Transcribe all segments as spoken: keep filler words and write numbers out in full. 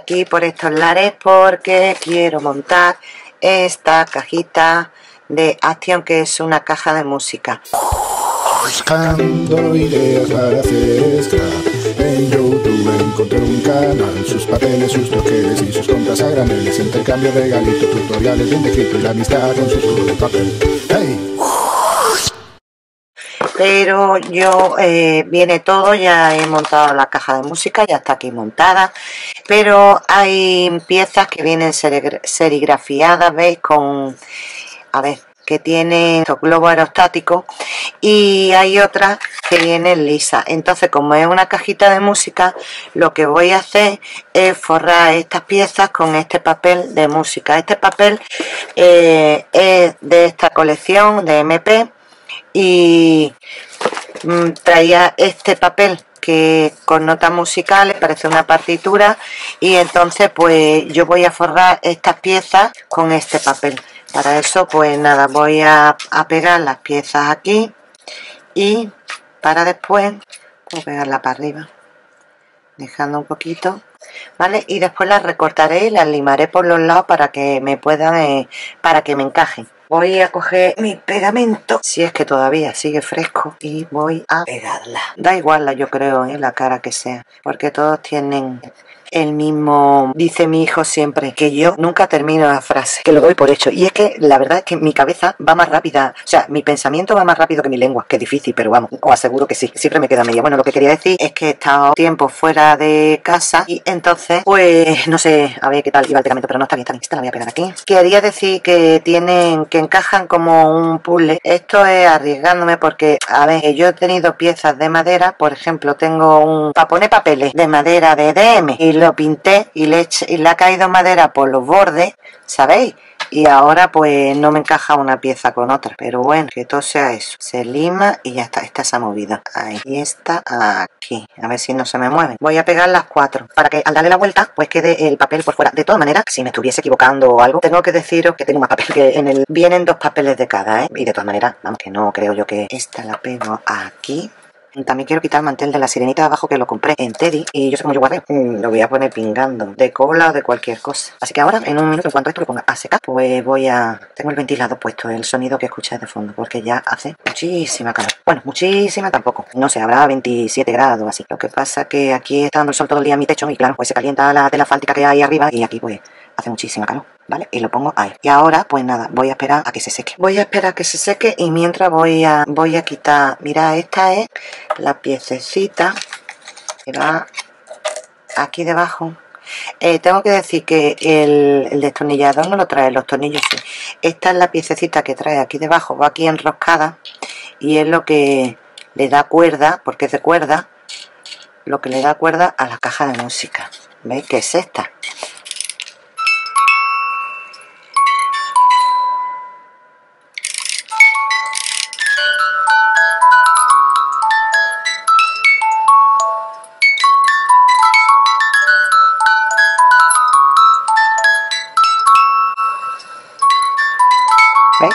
Aquí por estos lares porque quiero montar esta cajita de Action, que es una caja de música. Buscando ideas para hacer scrap, en YouTube encontré un canal, sus papeles, sus troqueles y sus compras a graneles, intercambio de regalitos, tutoriales bien descritos y la amistad con sus juegos de papel. ¡Hey! Pero yo, eh, viene todo, ya he montado la caja de música, ya está aquí montada, pero hay piezas que vienen serigrafiadas, ¿veis? Con, a ver, que tienen estos globos aerostáticos, y hay otras que vienen lisas. Entonces, como es una cajita de música, lo que voy a hacer es forrar estas piezas con este papel de música. Este papel eh, es de esta colección de M P, y mm, traía este papel que con notas musicales parece una partitura, y entonces pues yo voy a forrar estas piezas con este papel. Para eso pues nada, voy a, a pegar las piezas aquí, y para después pues pegarla para arriba, dejando un poquito, ¿vale? Y después las recortaré y las limaré por los lados para que me puedan, eh, para que me encajen. Voy a coger mi pegamento, si es que todavía sigue fresco, y voy a pegarla. Da igual, la, yo creo, ¿eh? La cara que sea, porque todos tienen el mismo. Dice mi hijo siempre que yo nunca termino la frase, que lo doy por hecho. Y es que la verdad es que mi cabeza va más rápida, o sea, mi pensamiento va más rápido que mi lengua, que es difícil, pero vamos, os aseguro que sí, siempre me queda media. Bueno, lo que quería decir es que he estado tiempo fuera de casa, y entonces, pues, no sé, a ver qué tal iba el pegamento, pero no, está bien, está bien, esta la voy a pegar aquí. Quería decir que tienen, que encajan como un puzzle. Esto es arriesgándome porque, a ver, yo he tenido piezas de madera, por ejemplo, tengo un, para poner papeles de madera de D M, y lo pinté y le, eché, y le ha caído madera por los bordes, ¿sabéis? Y ahora pues no me encaja una pieza con otra, pero bueno, que todo sea eso. Se lima y ya está, esta se ha movido. Ahí, y esta aquí, a ver si no se me mueve. Voy a pegar las cuatro, para que al darle la vuelta pues quede el papel por fuera. De todas maneras, si me estuviese equivocando o algo, tengo que deciros que tengo más papel, que en el vienen dos papeles de cada, ¿eh? Y de todas maneras, vamos, que no creo yo que esta la pego aquí. También quiero quitar el mantel de la sirenita de abajo, que lo compré en Teddy, y yo sé cómo yo guardé, mm, lo voy a poner pingando de cola o de cualquier cosa. Así que ahora, en un minuto, en cuanto esto lo ponga a secar, pues voy a... Tengo el ventilador puesto, el sonido que escucháis de fondo, porque ya hace muchísima calor. Bueno, muchísima tampoco, no sé, habrá veintisiete grados así. Lo que pasa que aquí está dando el sol todo el día en mi techo, y claro, pues se calienta la tela asfáltica que hay arriba, y aquí pues hace muchísima calor, ¿vale? Y lo pongo ahí. Y ahora, pues nada, voy a esperar a que se seque. Voy a esperar a que se seque, y mientras voy a, voy a quitar... Mira, esta es la piececita que va aquí debajo. Eh, tengo que decir que el, el destornillador no lo trae, los tornillos sí. Esta es la piececita que trae aquí debajo, va aquí enroscada, y es lo que le da cuerda, porque es de cuerda, lo que le da cuerda a la caja de música. ¿Veis? Que es esta. ¿Veis?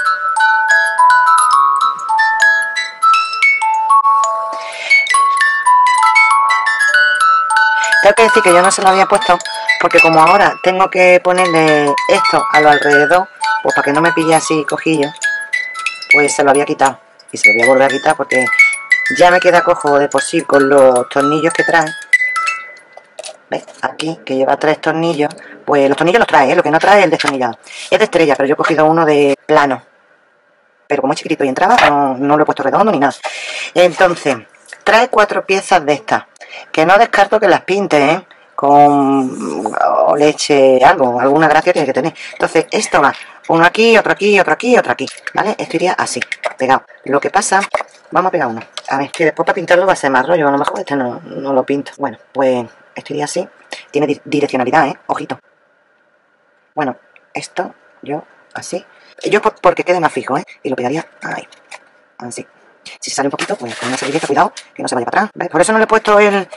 Tengo que decir que yo no se lo había puesto, porque como ahora tengo que ponerle esto a lo alrededor, pues para que no me pille así cojillo, pues se lo había quitado. Y se lo voy a volver a quitar porque ya me queda cojo de por sí con los tornillos que trae. ¿Veis? Aquí, que lleva tres tornillos, pues los tornillos los trae, ¿eh? Lo que no trae es el destornillador. Es de estrella, pero yo he cogido uno de plano. Pero como es chiquitito y entraba, no, no lo he puesto redondo ni nada. Entonces, trae cuatro piezas de estas, que no descarto que las pinte, ¿eh? Con o leche, algo, alguna gracia tiene que tener. Entonces, esto va uno aquí, otro aquí, otro aquí, otro aquí, ¿vale? Esto iría así, pegado. Lo que pasa, vamos a pegar uno. A ver, que después para pintarlo va a ser más rollo, a lo mejor este no, no lo pinto. Bueno, pues esto iría así. Tiene di direccionalidad, ¿eh? Ojito. Bueno, esto, yo, así. Yo por, porque quede más fijo, ¿eh? Y lo pegaría ahí, así. Si se sale un poquito, pues con una servilleta, cuidado, que no se vaya para atrás, ¿ves? Por eso no le he puesto el,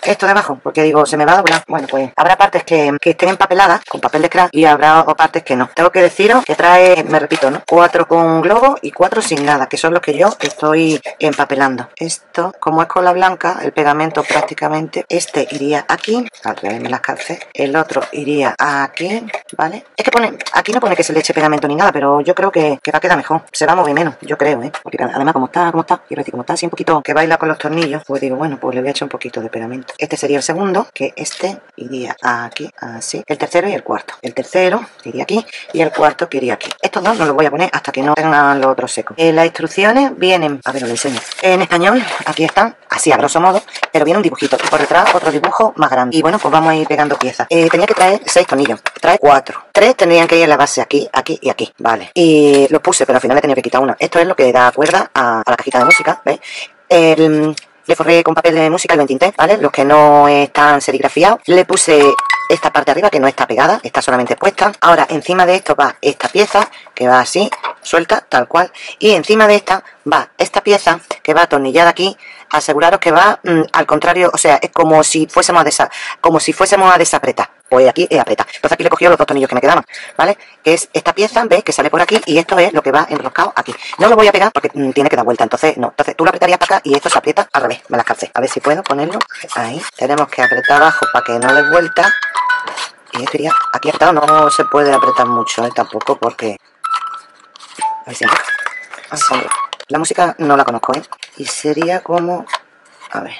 esto de abajo, porque digo, se me va a doblar. Bueno, pues habrá partes que, que estén empapeladas con papel de craft y habrá partes que no. Tengo que deciros que trae, me repito, ¿no? Cuatro con globo y cuatro sin nada, que son los que yo estoy empapelando. Esto, como es cola blanca, el pegamento prácticamente, este iría aquí, al revés me las calcé, el otro iría aquí, ¿vale? Es que pone, aquí no pone que se le eche pegamento ni nada, pero yo creo que, que va a quedar mejor, se va a mover menos, yo creo, ¿eh? Porque además como está, como está, quiero decir, como está así un poquito que baila con los tornillos, pues digo, bueno, pues le voy a echar un poquito de pegamento. Este sería el segundo, que este iría aquí, así, el tercero y el cuarto. El tercero iría aquí y el cuarto que iría aquí. Estos dos no los voy a poner hasta que no tengan los otros secos. Eh, las instrucciones vienen, a ver, os lo enseño, en español, aquí están, así a grosso modo, pero viene un dibujito y por detrás otro dibujo más grande. Y bueno, pues vamos a ir pegando piezas. Eh, tenía que traer seis tornillos, trae cuatro. Tres tendrían que ir en la base aquí, aquí y aquí, vale. Y los puse, pero al final le tenía que quitar una. Esto es lo que da cuerda a, a la cajita de música, ¿veis? El, le forré con papel de música el ventinté, ¿vale? Los que no están serigrafiados. Le puse esta parte de arriba que no está pegada, está solamente puesta. Ahora encima de esto va esta pieza que va así, suelta, tal cual. Y encima de esta va esta pieza que va atornillada aquí. Aseguraros que va mmm, al contrario, o sea, es como si fuésemos a desa, como si fuésemos a desapretar. Pues aquí es apretar. Entonces aquí le he cogido los dos tornillos que me quedaban, ¿vale? Que es esta pieza, ¿ves? Que sale por aquí y esto es lo que va enroscado aquí. No lo voy a pegar porque mmm, tiene que dar vuelta, entonces no. Entonces tú lo apretarías para acá y esto se aprieta al revés. Me las calcé. A ver si puedo ponerlo ahí. Tenemos que apretar abajo para que no dé vuelta. Y esto iría aquí apretado, no se puede apretar mucho, ¿eh? Tampoco porque... A ver si... Ay, la música no la conozco, ¿eh? Y sería como... A ver.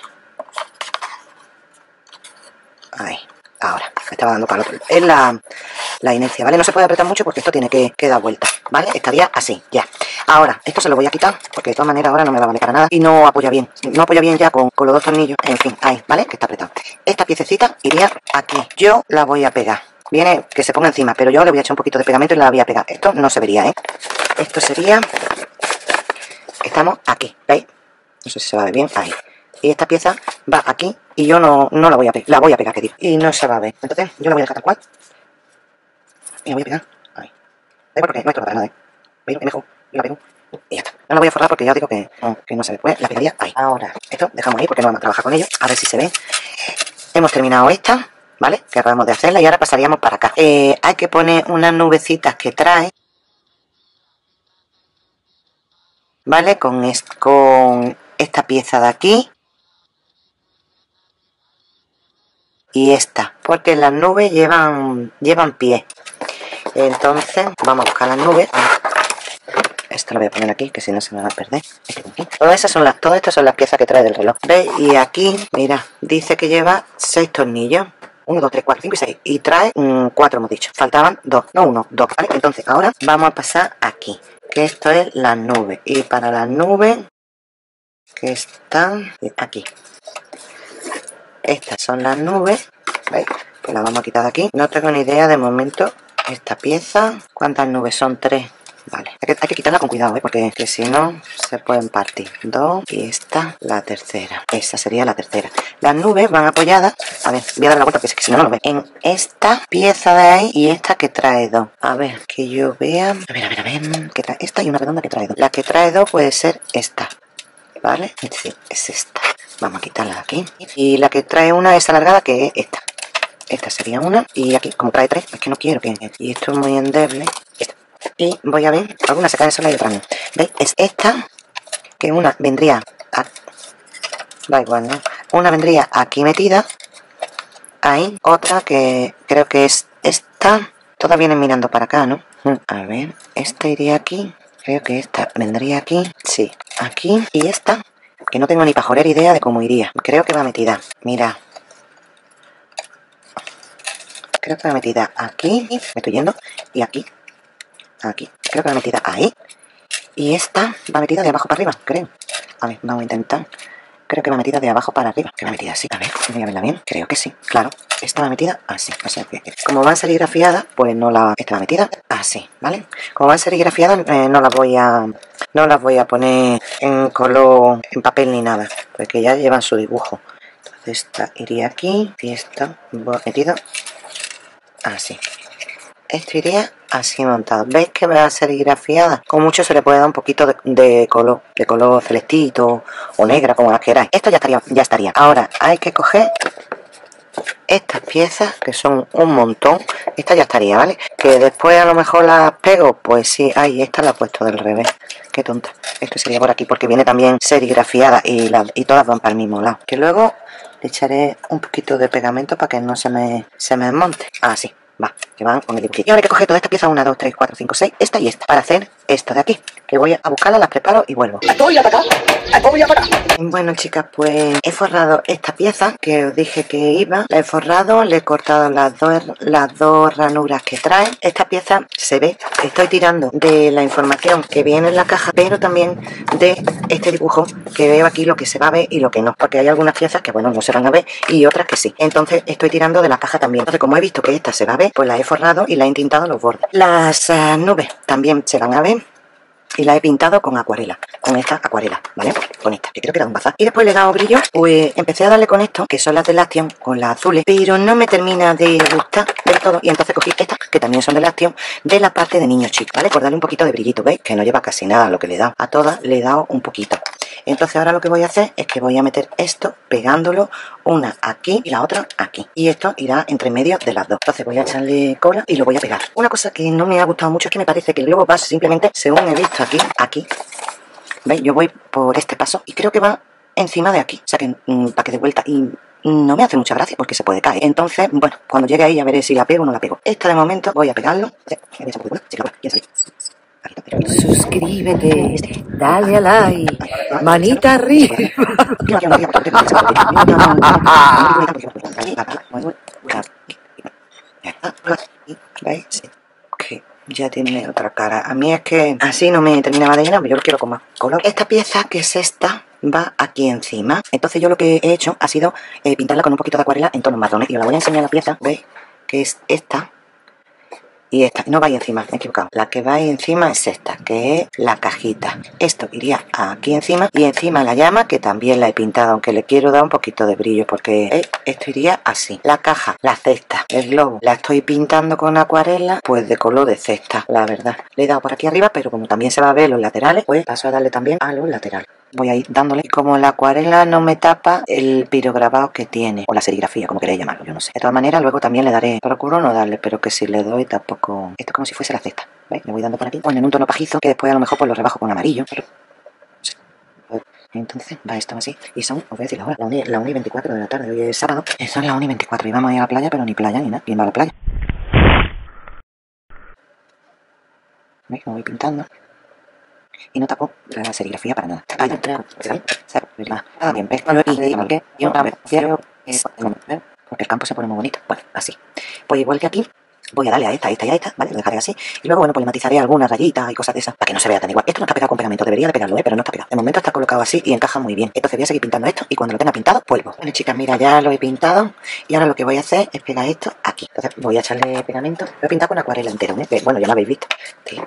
Ahí. Ahora. Me estaba dando calor. Es la, la inercia, ¿vale? No se puede apretar mucho porque esto tiene que, que dar vuelta, ¿vale? Estaría así, ya. Ahora, esto se lo voy a quitar porque de todas maneras ahora no me va a valer para nada. Y no apoya bien. No apoya bien ya con, con los dos tornillos. En fin, ahí, ¿vale? Que está apretado. Esta piececita iría aquí. Yo la voy a pegar. Viene que se ponga encima, pero yo le voy a echar un poquito de pegamento y la voy a pegar. Esto no se vería, ¿eh? Esto sería... Estamos aquí, ¿veis? No sé si se va a ver bien, ahí. Y esta pieza va aquí y yo no, no la voy a pegar, la voy a pegar, que digo. Y no se va a ver. Entonces yo la voy a dejar tal cual. Y la voy a pegar ahí. Da igual porque no hay para nada, ¿eh? ¿Veis? Es mejor. Yo la pego. Y ya está. No la voy a forrar porque ya os digo que no, que no se ve. Pues la pegaría ahí. Ahora, esto dejamos ahí porque no vamos a trabajar con ello. A ver si se ve. Hemos terminado esta, ¿vale? Que acabamos de hacerla y ahora pasaríamos para acá. Eh, hay que poner unas nubecitas que trae. ¿Vale? Con, es, con esta pieza de aquí. Y esta. Porque las nubes llevan, llevan pie. Entonces, vamos a buscar las nubes. Esto lo voy a poner aquí, que si no se me va a perder. Todas esas son las, todas estas son las piezas que trae del reloj. ¿Veis? Y aquí, mira, dice que lleva seis tornillos. uno, dos, tres, cuatro, cinco y seis. Y trae mmm, cuatro, hemos dicho. Faltaban dos. No, uno, dos. ¿Vale? Entonces, ahora vamos a pasar aquí. Que esto es las nubes. Y para las nubes que están aquí. Estas son las nubes. ¿Veis? Pues las vamos a quitar de aquí. No tengo ni idea de momento. Esta pieza. ¿Cuántas nubes son? Tres. Vale. Hay que, hay que quitarla con cuidado, ¿eh? Porque que si no se pueden partir. Dos. Y esta, la tercera. Esa sería la tercera. Las nubes van apoyadas. A ver, voy a dar la vuelta porque si no, no lo ve. En esta pieza de ahí y esta que trae dos. A ver, que yo vea. A ver, a ver, a ver. Que trae esta y una redonda que trae dos. La que trae dos puede ser esta. ¿Vale? Sí, es esta. Vamos a quitarla de aquí. Y la que trae una es alargada, que es esta. Esta sería una. Y aquí, como trae tres, es que no quiero que... Y esto es muy endeble. Esta. Y voy a ver, algunas se caen solas y otras no. ¿Veis? Es esta, que una vendría a... Da igual, ¿no? Una vendría aquí metida. Ahí. Otra que creo que es esta. Todas vienen mirando para acá, ¿no? A ver, esta iría aquí. Creo que esta vendría aquí. Sí, aquí. Y esta, que no tengo ni pajolera idea de cómo iría. Creo que va metida. Mira. Creo que va metida aquí. Me estoy yendo. Y aquí. Aquí. Creo que va metida ahí. Y esta va metida de abajo para arriba, creo. A ver, vamos a intentar. Creo que va metida de abajo para arriba. Que va metida así. A ver, voy a verla bien. Creo que sí. Claro. Esta va metida así. O sea que, como van serigrafiadas, pues no la... Esta va metida así, ¿vale? Como van serigrafiadas, eh, no las voy a... No las voy a poner en color, en papel ni nada. Porque ya llevan su dibujo. Entonces esta iría aquí. Y esta va metida así. Esto iría así montado. ¿Veis que va a serigrafiada? Con mucho se le puede dar un poquito de, de color, de color celestito o negra, como las queráis. Esto ya estaría, ya estaría. Ahora hay que coger estas piezas, que son un montón. Esta ya estaría, ¿vale? Que después a lo mejor las pego, pues sí. Ay, esta la he puesto del revés. Qué tonta. Esto sería por aquí, porque viene también serigrafiada y, la, y todas van para el mismo lado. Que luego le echaré un poquito de pegamento para que no se me, se me desmonte. Así. Va, que van con el dibujito. Y ahora hay que coger toda esta pieza, una, dos, tres, cuatro, cinco, seis, esta y esta, para hacer esto de aquí. Que voy a buscarla, las preparo y vuelvo. ¡Estoy para acá! ¡Estoy para acá! Bueno, chicas, pues he forrado esta pieza que os dije que iba. La he forrado, le he cortado las dos, las dos ranuras que trae. Esta pieza se ve, estoy tirando de la información que viene en la caja, pero también de este dibujo que veo aquí, lo que se va a ver y lo que no. Porque hay algunas piezas que, bueno, no se van a ver y otras que sí. Entonces estoy tirando de la caja también. Entonces, como he visto que esta se va a ver, pues la he forrado y la he entintado los bordes. Las uh, nubes también se van a ver y la he pintado con acuarela, con esta acuarela, ¿vale? Con esta, que creo que era un bazar. Y después le he dado brillo, pues empecé a darle con esto, que son las de Laction, con las azules, pero no me termina de gustar del todo, y entonces cogí estas, que también son de Laction, de la parte de niños chicos, ¿vale? Por darle un poquito de brillito, ¿veis? Que no lleva casi nada lo que le he dado. A todas le he dado un poquito. Entonces ahora lo que voy a hacer es que voy a meter esto pegándolo, una aquí y la otra aquí. Y esto irá entre medio de las dos. Entonces voy a echarle cola y lo voy a pegar. Una cosa que no me ha gustado mucho es que me parece que el globo va simplemente, según he visto aquí, aquí. ¿Veis? Yo voy por este paso y creo que va encima de aquí. O sea que mmm, para que dé vuelta y no me hace mucha gracia porque se puede caer. Entonces, bueno, cuando llegue ahí ya veré si la pego o no la pego. Esta de momento voy a pegarlo. Suscríbete, dale a like, manita arriba. ¿Veis? Sí. Okay. Ya tiene otra cara. A mí es que así no me terminaba de llenar, pero yo lo quiero con más color. Esta pieza, que es esta, va aquí encima. Entonces yo lo que he hecho ha sido eh, pintarla con un poquito de acuarela en tonos marrones. Y os la voy a enseñar la pieza, ¿veis? Que es esta. Y esta, no va ahí encima, me he equivocado. La que va ahí encima es esta, que es la cajita. Esto iría aquí encima y encima la llama, que también la he pintado, aunque le quiero dar un poquito de brillo porque eh, esto iría así. La caja, la cesta, el globo, la estoy pintando con acuarela, pues de color de cesta, la verdad. Le he dado por aquí arriba, pero como también se va a ver los laterales, pues paso a darle también a los laterales. Voy a ir dándole, y como la acuarela no me tapa el pirograbado que tiene, o la serigrafía, como queréis llamarlo, yo no sé. De todas maneras, luego también le daré, procuro no darle, pero que si le doy tampoco... Esto es como si fuese la cesta, ¿veis? Le voy dando por aquí, bueno, en un tono pajizo, que después a lo mejor pues lo rebajo con amarillo. Entonces va esto así, y son, os voy a decir ahora, la una y veinticuatro de la tarde, hoy es sábado, son las una y veinticuatro, y vamos a ir a la playa, pero ni playa ni nada, bien va a la playa. ¿Veis? Me voy pintando. Y no tapo la serigrafía para nada. Ahí entra, ¿sabes? Ah, bien, ¿ves? Y yo quiero eso, porque el campo se pone muy bonito. Bueno, así. Pues igual que aquí, voy a darle a esta, a esta y a esta, ¿vale? Lo dejaré así. Y luego, bueno, pues le matizaré algunas rayitas y cosas de esas para que no se vea tan igual. Esto no está pegado con pegamento, debería de pegarlo, ¿eh? Pero no está pegado. De momento está colocado así y encaja muy bien. Entonces voy a seguir pintando esto y cuando lo tenga pintado, vuelvo. Bueno, chicas, mira, ya lo he pintado y ahora lo que voy a hacer es pegar esto aquí. Entonces voy a echarle pegamento. Lo he pintado con acuarela entero, ¿eh? Bueno, ya lo habéis visto.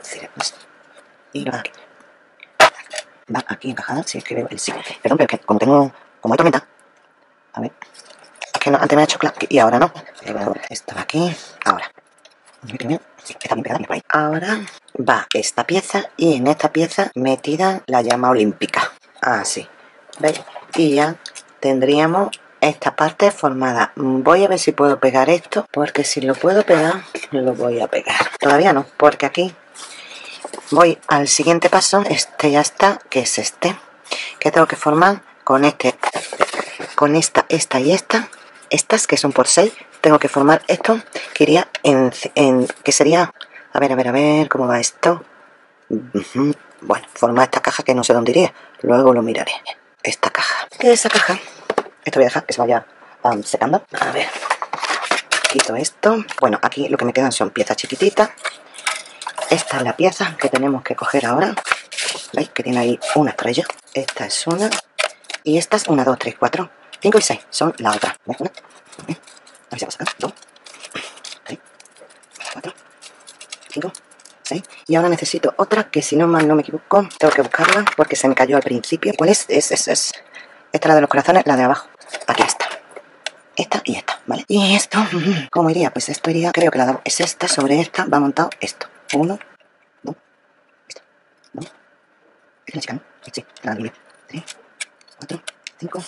Y lo aquí. Va aquí encajada, si es que veo el sí. Perdón, pero es que como tengo, como hay tormenta, a ver, es que no, antes me ha hecho clac y ahora no. Esto va aquí, ahora. Sí, está bien pegada, por ahí. Ahora va esta pieza y en esta pieza metida la llama olímpica. Así, ¿veis? Y ya tendríamos esta parte formada. Voy a ver si puedo pegar esto, porque si lo puedo pegar, lo voy a pegar. Todavía no, porque aquí... Voy al siguiente paso, este ya está, que es este, que tengo que formar con este, con esta, esta y esta, estas que son por seis, tengo que formar esto, que iría en, en que sería, a ver, a ver, a ver, ¿cómo va esto? Uh-huh. Bueno, formar esta caja que no sé dónde iría, luego lo miraré, esta caja, que esa caja, esto voy a dejar que se vaya um, secando, a ver, quito esto, bueno, aquí lo que me quedan son piezas chiquititas. Esta es la pieza que tenemos que coger ahora. ¿Veis? Que tiene ahí una estrella. Esta es una. Y esta es una, dos, tres, cuatro, cinco y seis. Son la otra. ¿Ves? Una. A ver si va a sacar. Dos. Tres. Cuatro. Cinco. Seis. Y ahora necesito otra que si no mal no me equivoco. Tengo que buscarla porque se me cayó al principio. ¿Cuál es? Es, es, es. Esta es la de los corazones, la de abajo. Aquí está. Esta y esta, ¿vale? Y esto, ¿cómo iría? Pues esto iría, creo que la es esta, sobre esta va montado esto. Uno, dos, esto, dos, es la chica, ¿no? Sí, la línea. Tres, cuatro, cinco,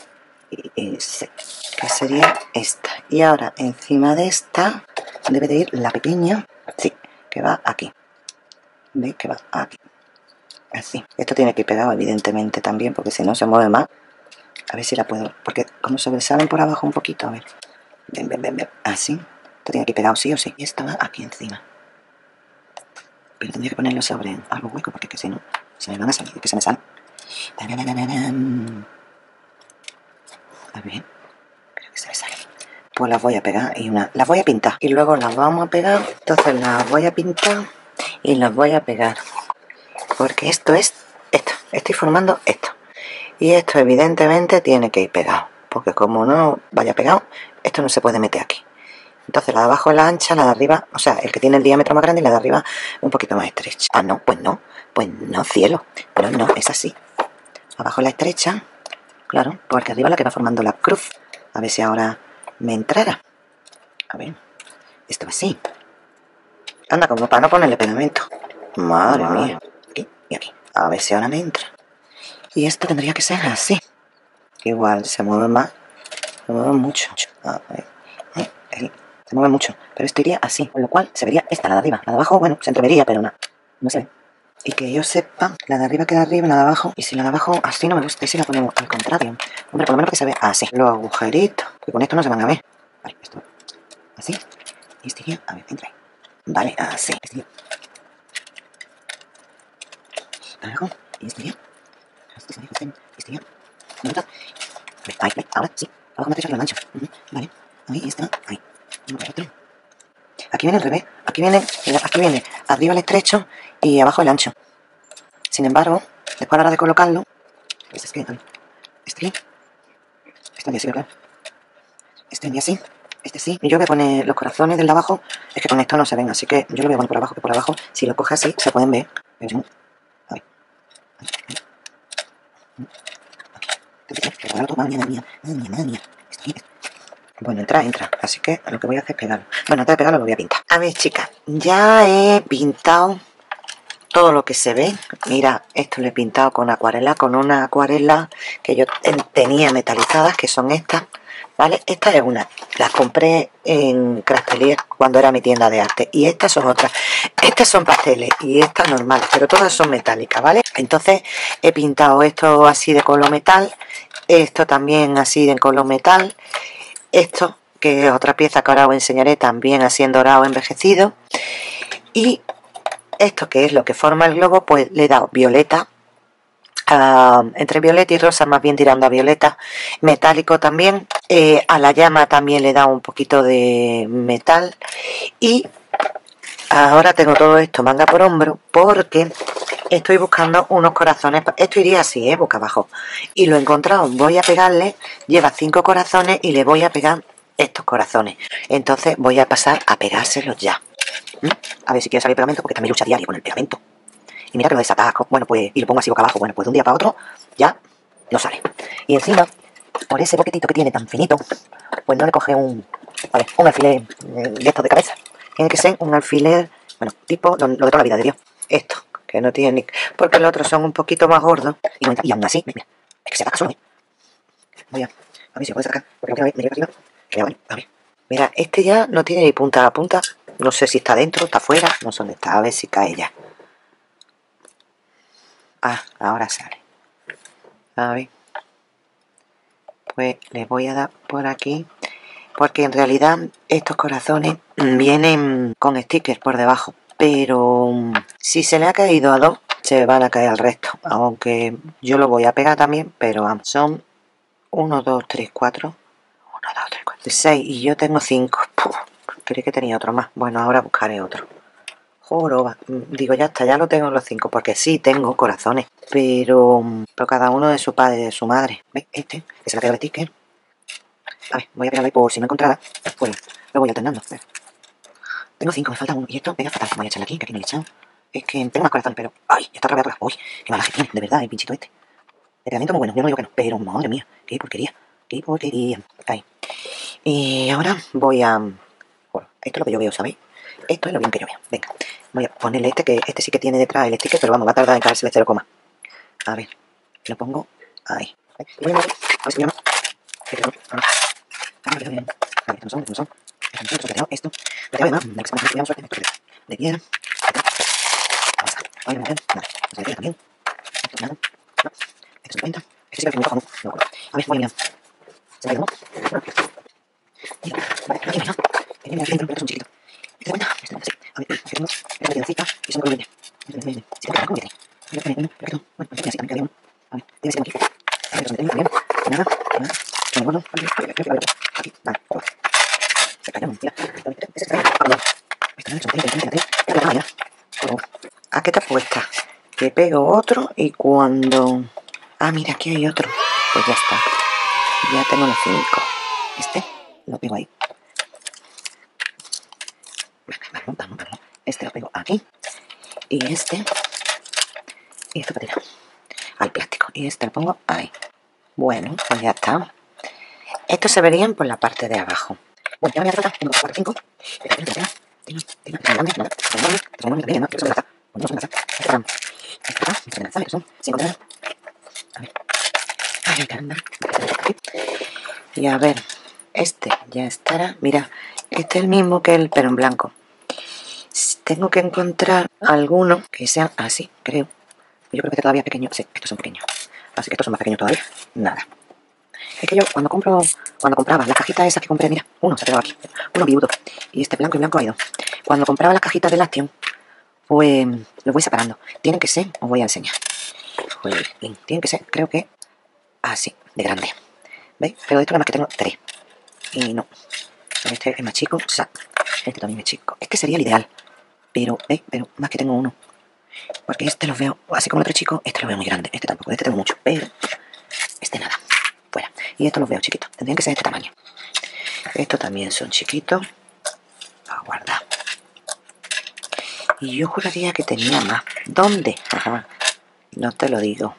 y, y sí, que sería esta. Y ahora encima de esta debe de ir la pequeña, sí, que va aquí. ¿Veis? Que va aquí. Así. Esto tiene que ir pegado evidentemente también, porque si no se mueve más. A ver si la puedo, porque como sobresalen por abajo un poquito, a ver. Ven, ven, ven, ven. Así. Esto tiene que ir pegado sí o sí. Y esto va aquí encima. Pero tendría que ponerlo sobre algo hueco, porque que si no, se me van a salir, que se me salen. A ver. Creo que se me sale. Pues las voy a pegar y una, las voy a pintar. Y luego las vamos a pegar. Entonces las voy a pintar y las voy a pegar. Porque esto es esto. Estoy formando esto. Y esto evidentemente tiene que ir pegado. Porque como no vaya pegado, esto no se puede meter aquí. Entonces la de abajo es la ancha, la de arriba, o sea, el que tiene el diámetro más grande y la de arriba un poquito más estrecha. Ah, no, pues no. Pues no, cielo. No, no, es así. Abajo la estrecha. Claro, porque arriba la que va formando la cruz. A ver si ahora me entrara. A ver. Esto así. Anda, como para no ponerle pegamento. Madre mía. Aquí y aquí. A ver si ahora me entra. Y esto tendría que ser así. Igual se mueve más. Se mueve mucho. A ver. Se mueve mucho. Pero esto iría así. Con lo cual se vería esta, la de arriba. La de abajo, bueno, se entrevería, pero no. No se ve. Y que yo sepa, la de arriba queda arriba, la de abajo. Y si la de abajo así no me gusta, y si la ponemos al contrario. Hombre, por lo menos que se ve así. Los agujeritos, que con esto no se van a ver. Vale, esto. Así. Y este iría, a ver, entra ahí. Vale, así. Este iría. Abajo. Y este iría. Este iría. Este iría. ¿Me gusta? Ahí, ahí, ahora sí. Abajo me estoy lo ancho. Uh -huh. Vale. Ahí está. Ahí. Aquí viene al revés. Aquí viene, aquí viene arriba el estrecho y abajo el ancho. Sin embargo, después a la hora de colocarlo, este es que, este, este así, claro. Este así, este sí. Y yo voy a poner los corazones del de abajo, es que con esto no se ven, así que yo lo voy a poner por abajo, que por abajo, si lo coge así, se pueden ver. A ver. Bueno, entra, entra. Así que lo que voy a hacer es pegarlo. Bueno, antes de pegarlo lo voy a pintar. A ver, chicas, ya he pintado todo lo que se ve. Mira, esto lo he pintado con acuarela, con una acuarela que yo tenía metalizadas, que son estas, ¿vale? Esta es una, las compré en Craftelier cuando era mi tienda de arte. Y estas son otras. Estas son pasteles y estas normales, pero todas son metálicas, ¿vale? Entonces he pintado esto así de color metal, esto también así de color metal, esto, que es otra pieza que ahora os enseñaré, también así en dorado envejecido. Y esto, que es lo que forma el globo, pues le he dado violeta, uh, entre violeta y rosa, más bien tirando a violeta, metálico también. Eh, a la llama también le he dado un poquito de metal. Y ahora tengo todo esto manga por hombro porque estoy buscando unos corazones. Esto iría así, ¿eh? Boca abajo. Y lo he encontrado. Voy a pegarle, lleva cinco corazones y le voy a pegar estos corazones. Entonces voy a pasar a pegárselos ya. ¿Mm? A ver si quiere salir pegamento, porque también lucha diaria con el pegamento. Y mira que lo desataco. Bueno, pues, y lo pongo así boca abajo. Bueno, pues de un día para otro ya no sale. Y encima, por ese poquitito que tiene tan finito, pues no le coge un, a ver, un alfiler de estos de cabeza. Tiene que ser un alfiler, bueno, tipo lo, lo de toda la vida de Dios. Esto, que no tiene ni... Porque los otros son un poquito más gordos. Y, no, y aún así, mira, es que se ataca solo, ¿eh? Voy a, a ver si lo puedo sacar, porque no quiero ver, me llevo arriba. Que vale, a ver. Mira, este ya no tiene ni punta a punta. No sé si está dentro, está afuera, no sé dónde está. A ver si cae ya. Ah, ahora sale. A ver. Pues le voy a dar por aquí. Porque en realidad estos corazones vienen con stickers por debajo. Pero si se le ha caído a dos, se van a caer al resto. Aunque yo lo voy a pegar también, pero vamos, son uno, dos, tres, cuatro. uno, dos, tres, cuatro, seis. Y yo tengo cinco. Puf, creí que tenía otro más. Bueno, ahora buscaré otro. Joroba. Digo, ya está, ya lo tengo los cinco. Porque sí tengo corazones. Pero, pero cada uno de su padre y de su madre. ¿Veis? Este, que se le ha caído el sticker. A ver, voy a pegarlo ahí por si no encontrara. Pues lo voy alternando. Tengo cinco, me falta uno. Y esto pega fatal. Voy a echarle aquí, que aquí no le he echado. Es que tengo más corazones, pero... ¡Ay! Ya está rabiado. ¡Uy! ¡Qué malaje tiene! De verdad, el pinchito este. El pegamento muy bueno, yo no digo que no. Pero, madre mía, qué porquería. Qué porquería. Ahí. Y ahora voy a... Bueno, esto es lo que yo veo, ¿sabéis? Esto es lo bien que yo veo. Venga, voy a ponerle este, que este sí que tiene detrás el sticker, pero vamos, va a tardar en caerse el cero coma. A ver, lo pongo ahí. Y voy a mover, a ver si me llama. Pero, ah, ah, bien, bien. A ver, estos no son, estos no son. Estos no son, estos esto. Lo tengo de más, la que se me ha suerte, esto de piedra. Vamos a, ay, no, nada. Esto de piedra también. Esto nada. No. Esto se cuenta. Este sí que me cojo, no, no me acuerdo. A ver, voy a mirar. ¿Se me ha ido, no? Mira, vale, aquí mira. Que viene aquí dentro, pero es un chiquito. ¿Este se cuenta? Este no, sí. A ver, aquí tenemos esta piedrecita y son color verde. Verde, verde. Si te ¿cómo viene? Mira, mira, mira, perfecto. Bueno, pues así también queda uno. A ver, debe ser aquí. A ver, ¿dónde tengo? Bien. Nada, nada. No, no, no. Creo que va a haber aquí. Vale, toma. Se cayó, mira. Ese está ahí. Ah, no. Esta no es un pelín, fíjate. Ya lo ya. Por favor. ¿A qué te apuestas? Que pego otro y cuando... Ah, mira, aquí hay otro. Pues ya está. Ya tengo los cinco. Este lo pego ahí. Vamos, vamos, vamos. Este lo pego aquí. Y este... Y este para tirar al plástico. Y este lo pongo ahí. Bueno, pues ya está. Estos se verían por la parte de abajo. Bueno, ya me voy a tratar. Tengo cuatro, cinco. Tengo, tengo, tengo. Tengo, tengo, tengo, tengo, tengo, tengo, tengo, tengo, tengo, no son enlazadas. Esto van. Esto va. Esto enlazadas, que son sin contar. A ver. Ay, caramba. Y a ver. Este ya estará. Mira. Este es el mismo que el, pero en blanco. Tengo que encontrar alguno que sean así, creo. Yo creo que este todavía es pequeño. Sí, estos son pequeños. Así que estos son más pequeños todavía. Nada. Es que yo cuando compro, cuando compraba las cajitas esas que compré, mira, uno se ha pegado aquí. Uno viudo. Y este blanco y blanco ha ido. Cuando compraba las cajitas de Action, pues los voy separando. Tienen que ser, os voy a enseñar. Pues tienen que ser, creo que así, de grande. ¿Veis? Pero de esto nada más que tengo tres. Y no. Este es más chico. O sea, este también es chico. Este sería el ideal. Pero, ¿veis? Pero más que tengo uno. Porque este lo veo, así como el otro chico, este lo veo muy grande. Este tampoco, este tengo mucho. Pero, este nada. Fuera. Y estos los veo chiquitos. Tendrían que ser de este tamaño. Estos también son chiquitos. A guardar. Y yo juraría que tenía más. ¿Dónde? Ajá. No te lo digo.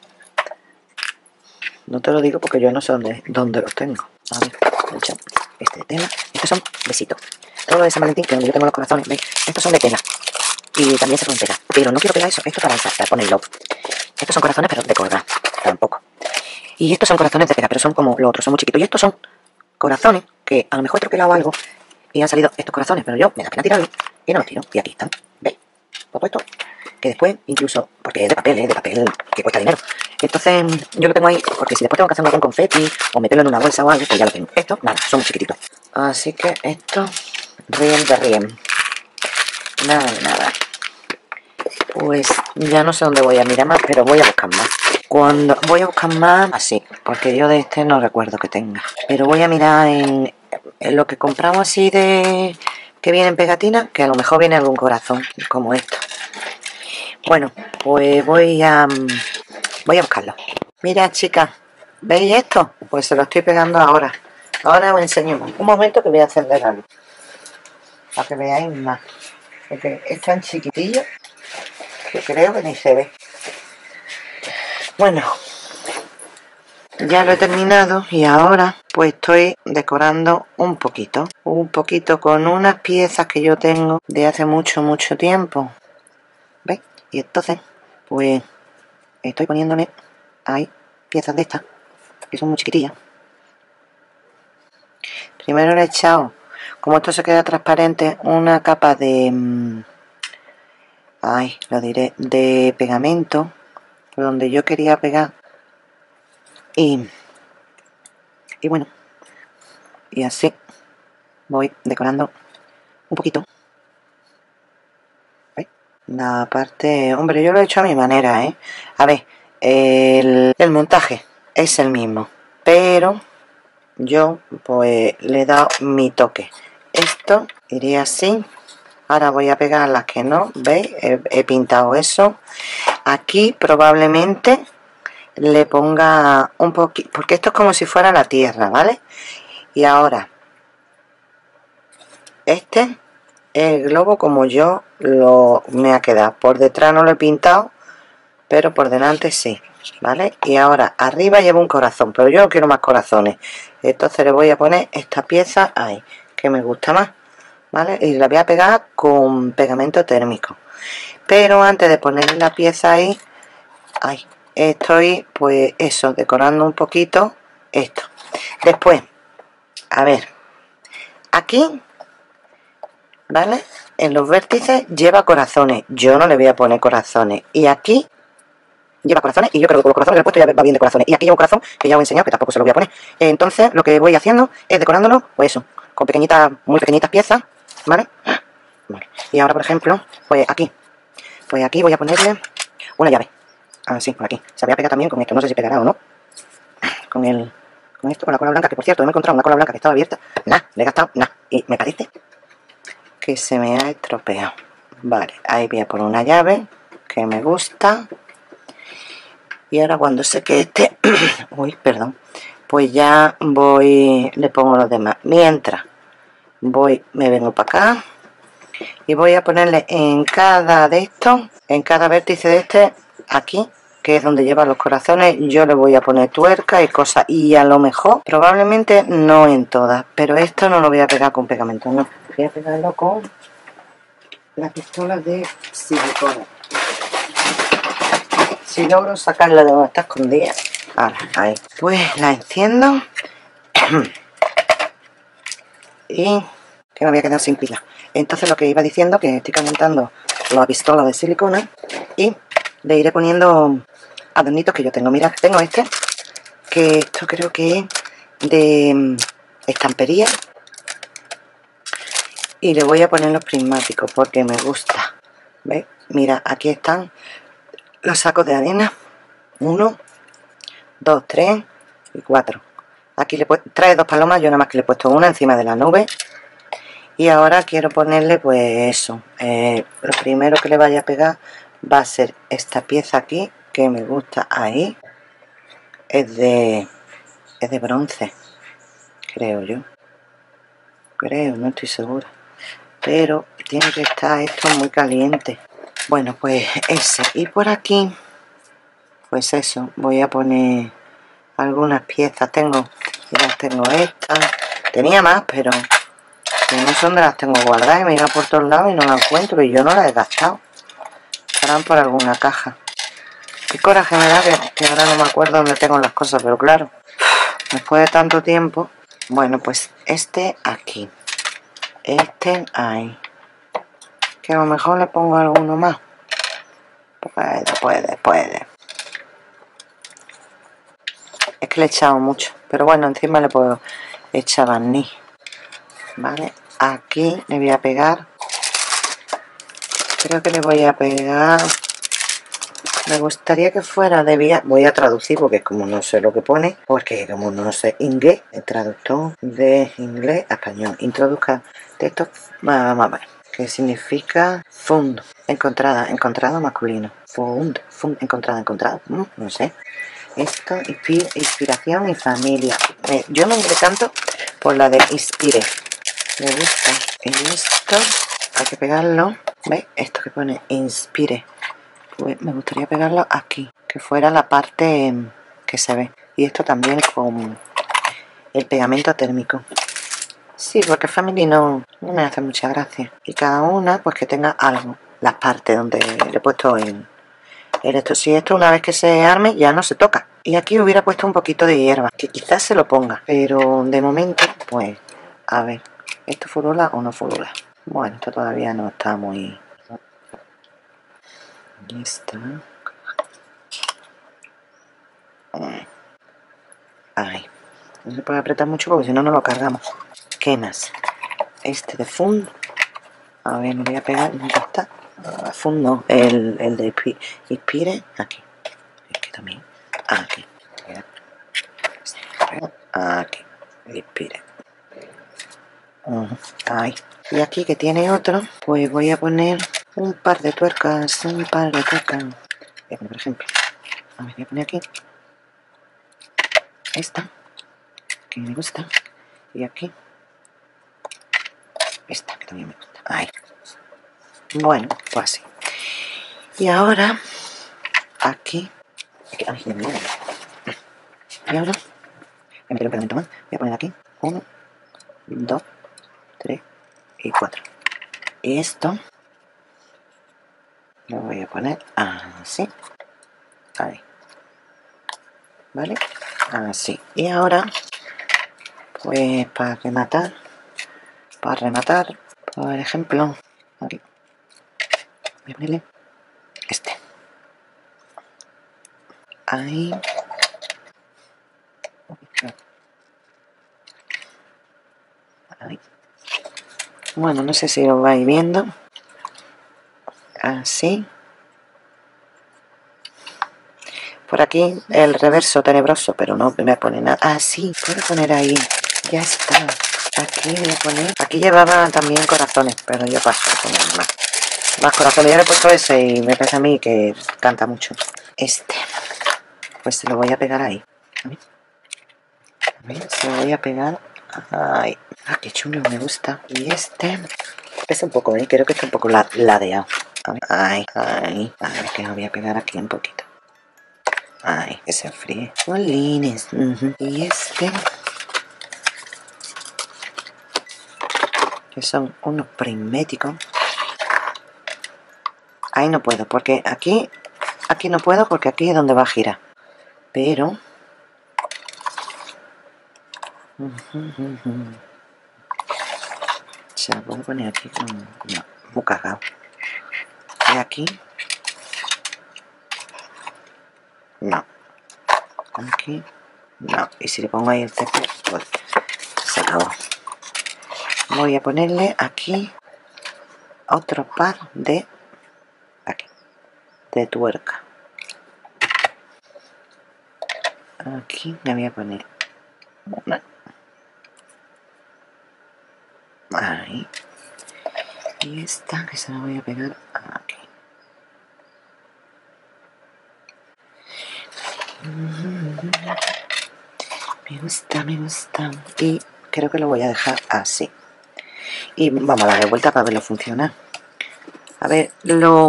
No te lo digo porque yo no sé dónde, dónde los tengo. A ver, este de tela. Estos son besitos. Todo lo de San Valentín, que donde yo tengo los corazones, ¿veis? Estos son de tela. Y también se pueden pegar. Pero no quiero pegar eso. Esto para ensartar con el love. Estos son corazones, pero de colgar. Tampoco. Y estos son corazones de pegar, pero son como los otros, son muy chiquitos. Y estos son corazones que a lo mejor he troquelado algo y han salido estos corazones, pero yo me da pena tirarlos y no los tiro. Y aquí están. ¿Veis? Todo esto. Que después, incluso, porque es de papel, ¿eh? De papel que cuesta dinero. Entonces, yo lo tengo ahí, porque si después tengo que hacer algo con confeti o meterlo en una bolsa o algo, pues ya lo tengo. Esto, nada, son muy chiquititos. Así que esto, ríen de ríen. Nada de nada. Pues ya no sé dónde voy a mirar más, pero voy a buscar más. Cuando voy a buscar más, así, porque yo de este no recuerdo que tenga. Pero voy a mirar en, en lo que compramos así de que viene en pegatina, que a lo mejor viene algún corazón, como esto. Bueno, pues voy a voy a buscarlo. Mira, chicas, ¿veis esto? Pues se lo estoy pegando ahora. Ahora os enseño más. Un momento que voy a encender la luz, para que veáis más. Porque es tan chiquitillo que creo que ni se ve. Bueno, ya lo he terminado y ahora pues estoy decorando un poquito. Un poquito con unas piezas que yo tengo de hace mucho, mucho tiempo. ¿Veis? Y entonces, pues estoy poniéndole ahí piezas de estas, que son muy chiquitillas. Primero le he echado, como esto se queda transparente, una capa de... Mmm, ay, lo diré, de pegamento, donde yo quería pegar. Y, y bueno, y así voy decorando un poquito. ¿Veis? La parte... Hombre, yo lo he hecho a mi manera, ¿eh? A ver, el, el montaje es el mismo, pero yo pues le he dado mi toque. Esto iría así. Ahora voy a pegar las que no, ¿veis? He, he pintado eso. Aquí probablemente le ponga un poquito, porque esto es como si fuera la tierra, ¿vale? Y ahora este es el globo como yo lo me ha quedado. Por detrás no lo he pintado, pero por delante sí, ¿vale? Y ahora arriba llevo un corazón, pero yo no quiero más corazones. Entonces le voy a poner esta pieza ahí, que me gusta más, ¿vale? Y la voy a pegar con pegamento térmico. Pero antes de poner la pieza ahí, ahí estoy pues eso, decorando un poquito esto. Después, a ver, aquí, ¿vale? En los vértices lleva corazones. Yo no le voy a poner corazones. Y aquí lleva corazones, y yo creo que con los corazones que le he puesto ya va bien de corazones. Y aquí lleva un corazón que ya os he enseñado, que tampoco se lo voy a poner. Entonces, lo que voy haciendo es decorándolo, pues eso, con pequeñitas, muy pequeñitas piezas, ¿vale? Vale. Y ahora, por ejemplo, pues aquí, pues aquí voy a ponerle una llave. Así, por aquí. Se voy a pegar también con esto, no sé si pegará o no. Con el, con esto, con la cola blanca, que por cierto, me he encontrado una cola blanca que estaba abierta. Nah, le he gastado, nah. Y me parece que se me ha estropeado. Vale, ahí voy a poner una llave que me gusta. Y ahora cuando seque este, uy, perdón, pues ya voy, le pongo los demás. Mientras voy, me vengo para acá y voy a ponerle en cada de estos, en cada vértice de este, aquí, que es donde lleva los corazones, yo le voy a poner tuerca y cosas. Y a lo mejor, probablemente no en todas, pero esto no lo voy a pegar con pegamento, no. Voy a pegarlo con la pistola de silicona. Si logro sacarla de donde está escondida. Ahora, ahí. Pues la enciendo. Y que me voy a quedar sin pila. Entonces lo que iba diciendo, que estoy calentando la pistola de silicona. Y le iré poniendo adornitos que yo tengo. Mira, tengo este. Que esto creo que es de estampería. Y le voy a poner los prismáticos porque me gusta. ¿Veis? Mira, aquí están los sacos de arena. Uno, dos, tres y cuatro. Aquí le trae dos palomas, yo nada más que le he puesto una encima de la nube. Y ahora quiero ponerle pues eso. Eh, lo primero que le vaya a pegar va a ser esta pieza aquí, que me gusta ahí. Es de, es de bronce, creo yo. Creo, no estoy segura. Pero tiene que estar esto muy caliente. Bueno, pues ese. Y por aquí, pues eso, voy a poner algunas piezas. Tengo, ya tengo estas. Tenía más, pero que no sé dónde las tengo guardadas. Y me iba por todos lados y no las encuentro. Y yo no las he gastado. Estarán por alguna caja. Qué coraje me da que, que ahora no me acuerdo dónde tengo las cosas. Pero claro, después de tanto tiempo. Bueno, pues este aquí. Este ahí. Que a lo mejor le pongo alguno más. Puede, puede, puede. Es que le he echado mucho. Pero bueno, encima le puedo echar barniz. Vale. Aquí le voy a pegar. Creo que le voy a pegar. Me gustaría que fuera de vía. Voy a traducir porque como no sé lo que pone. Porque como no sé inglés. El traductor de inglés a español. Introduzca texto. Vamos a ver. ¿Qué significa fund? Encontrada, encontrado masculino. Fund, fund, encontrada, encontrado. Mm, no sé. Esto, inspir, inspiración y familia. Eh, yo me decanto por la de inspire. Me gusta. Y esto, hay que pegarlo. ¿Veis? Esto que pone inspire. Pues me gustaría pegarlo aquí. Que fuera la parte que se ve. Y esto también con el pegamento térmico. Sí, porque Family no, no me hace mucha gracia. Y cada una, pues que tenga algo. Las partes donde le he puesto el, el esto. Si esto una vez que se arme, ya no se toca. Y aquí hubiera puesto un poquito de hierba. Que quizás se lo ponga. Pero de momento, pues, a ver. ¿Esto furula o no furula? Bueno, esto todavía no está muy... Ahí está. Ahí. No se puede apretar mucho porque si no, no lo cargamos. ¿Qué más? Este de fund. A ver, me voy a pegar. ¿Dónde está? Uh, fund no. El, el de inspire. Aquí. Es que también. Aquí. Aquí. Inspire. Uh, ahí. Y aquí que tiene otro, pues voy a poner un par de tuercas. Un par de tuercas. Voy a poner, por ejemplo. A ver, voy a poner aquí. Esta. Que me gusta. Y aquí. Esta que también me gusta. Ahí. Bueno, pues así. Y ahora, aquí. Ay, me viene. Y ahora, voy a meter un pegamento más. Voy a poner aquí. Uno, dos, tres y cuatro. Y esto lo voy a poner así. Ahí. ¿Vale? Así. Y ahora, Pues para rematar, para rematar, por ejemplo, aquí, voy a ponerle este. Ahí. Ahí. Bueno, no sé si lo vais viendo. Así. Por aquí el reverso tenebroso, pero no me pone nada. Ah, sí, puedo poner ahí. Ya está. Aquí voy a poner. Aquí llevaba también corazones, pero yo paso a poner más. Más corazones. Ya le he puesto ese y me parece a mí que canta mucho. Este. Pues se lo voy a pegar ahí. A ver. A ver, se lo voy a pegar. Ay. Ah, qué chulo, me gusta. Y este. Pesa un poco, ¿eh? Creo que está un poco la ladeado. A ver. Ay, ay. A ver, que lo voy a pegar aquí un poquito. Ay, que se fríe. Molines. Uh-huh. Y este. Que son unos prisméticos. Ahí no puedo, porque aquí. Aquí no puedo, porque aquí es donde va a girar. Pero. Uh-huh, uh-huh. Se lo puedo poner aquí con. No, muy cagado. Y aquí. No. Aquí. No. Y si le pongo ahí el techo, pues se acabó. Voy a ponerle aquí otro par de aquí de tuerca. Aquí le voy a poner una. Ahí. Y esta que se la voy a pegar aquí. Me gusta, me gusta. Y creo que lo voy a dejar así. Y vamos a darle vuelta para verlo funcionar. A ver, lo...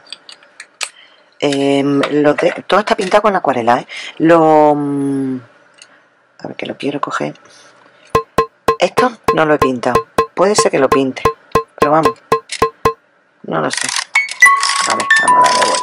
Eh, lo de, todo está pintado con acuarela, ¿eh? Lo... A ver, que lo quiero coger. Esto no lo he pintado. Puede ser que lo pinte. Pero vamos. No lo sé. A ver, vamos a darle vuelta.